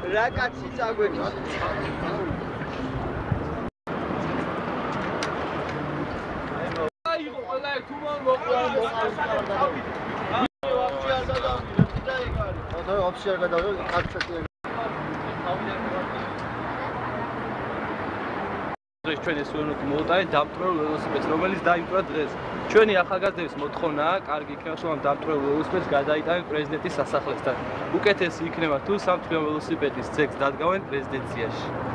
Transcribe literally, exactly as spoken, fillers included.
რა კაცი წაგვექცე. აიღო ყველა თუ მოყვა ვაფშე არ გადავიდე და ეგ არის. ხო, ვაფშე არ გადავიდე, კაცი. დღეს ჩვენ ეს ვეღარ მოვუტანეთ დამტვრეულ ველოსიპედს, რომელიც დაიმტვრა დღეს. ჩვენი ახალგაზრდების მოთხოვნაა, კარგი იქნება, რომ დამტვრეულ ველოსიპედს გადაიტანեն პრეზიდენტის სასახლესთან. უკეთესი იქნება თუ სამთვიო ველოსიპედის ძეგლს დადგავენ რეზიდენციაში.